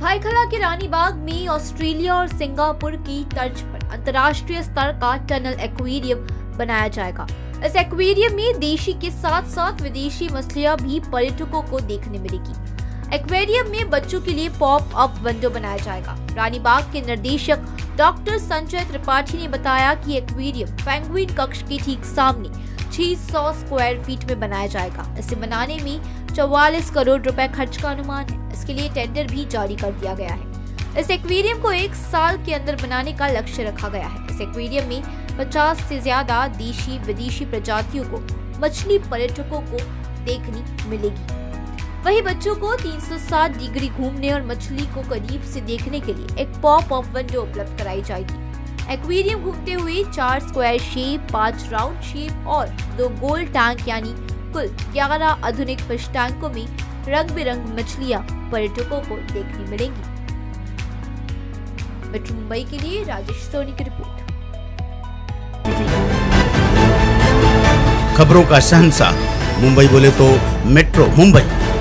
भायखला के रानी बाग में ऑस्ट्रेलिया और सिंगापुर की तर्ज पर अंतर्राष्ट्रीय स्तर का टनल एक्वेरियम बनाया जाएगा। इस एक्वेरियम में देशी के साथ साथ विदेशी मछलियां भी पर्यटकों को देखने मिलेगी। एक्वेरियम में बच्चों के लिए पॉप अप विंडो बनाया जाएगा। रानी बाग के निर्देशक डॉक्टर संजय त्रिपाठी ने बताया कि एक्वेरियम पेंगुइन कक्ष के ठीक सामने 600 स्क्वायर फीट में बनाया जाएगा। इसे बनाने में 44 करोड़ रुपए खर्च का अनुमान है। इसके लिए टेंडर भी जारी कर दिया गया है। इस एक्वेरियम को 1 साल के अंदर बनाने का लक्ष्य रखा गया है। इस एक्वेरियम में 50 से ज्यादा देशी विदेशी प्रजातियों को मछली पर्यटकों को देखनी मिलेगी। वहीं बच्चों को 360 डिग्री घूमने और मछली को करीब से देखने के लिए एक पॉप अप विंडो उपलब्ध कराई जाएगी। एक्वेरियम घूमते हुए 4 स्क्वायर शेप, 5 राउंड शेप और 2 गोल टैंक यानी कुल 11 आधुनिक फिश टैंकों में रंग बिरंगी मछलियां पर्यटकों को देखने मिलेंगी। मेट्रो मुंबई के लिए राजेश सोनी की रिपोर्ट। खबरों का शहंशाह मुंबई बोले तो मेट्रो मुंबई।